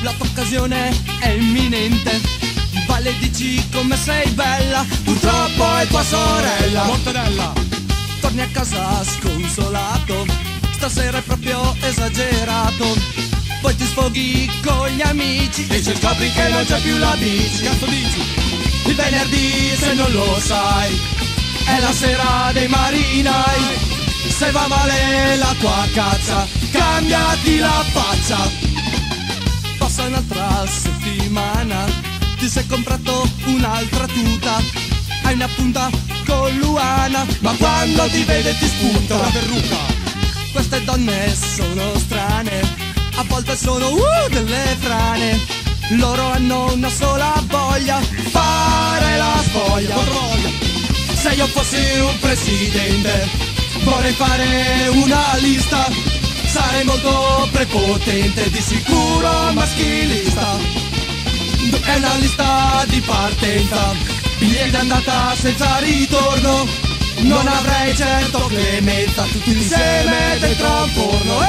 la tua occasione è imminente. Vai e dici come sei bella, purtroppo è tua sorella. Mortadella, Torni a casa sconsolato, stasera è proprio esagerato. Poi ti sfoghi con gli amici e ci scopri che non c'è più la bici. cazzo dici? Il venerdì, se non lo sai, è la sera dei marinai. Se va male la tua cazza, cambiati la faccia. Passa un'altra settimana, ti sei comprato un'altra tuta, hai una punta con Luana, ma quando ti vede ti spunta La perruca, Queste donne sono strane, a volte sono delle frane. Loro hanno una sola voglia, fare la spoglia. controvoglio, Se io fossi un presidente, vorrei fare una lista. Sarei molto prepotente, di sicuro maschilista. È una lista di partenza, biglietti d'andata senza ritorno. Non avrei certo clemenza, tutti insieme dentro un forno.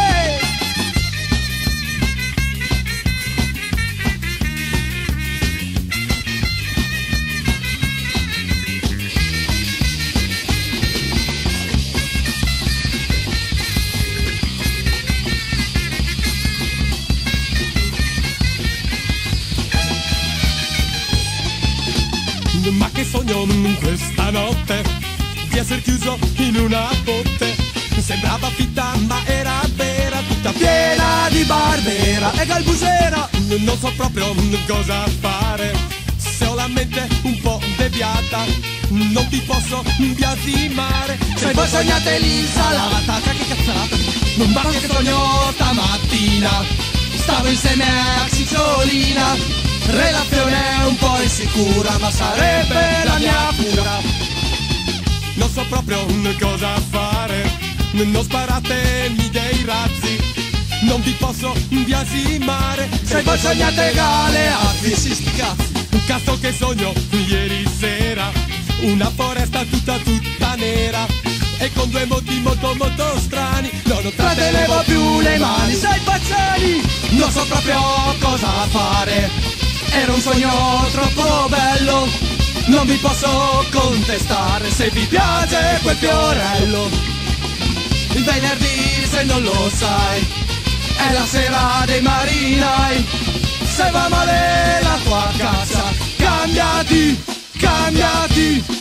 ma che sogno questa notte di essere chiuso in una botte. Sembrava fitta ma era vera, tutta Piena di barbera e galbusera. non so proprio cosa fare. Se ho la mente un po' deviata, non ti posso biasimare. Se voi sognate l'insalata, che cazzata. Non basta che sogno stamattina, stavo insieme a Cicciolina. Relazione un po' insicura, ma sarebbe la mia pura. Non so proprio cosa fare, non sparatemi dei razzi, non vi posso biasimare. Se voi sognate galeazzi, si sti cazzi. Un cazzo che sogno ieri sera, una foresta tutta nera e con due moti molto strani. Non Trattenevo più le mani, sei Pazzani. Non so proprio cosa fare, era un sogno troppo bello. Non vi posso contestare se vi piace quel fiorello. Il venerdì, se non lo sai, è la sera dei marinai. Se va male la tua cazza, cambiati, cambiati.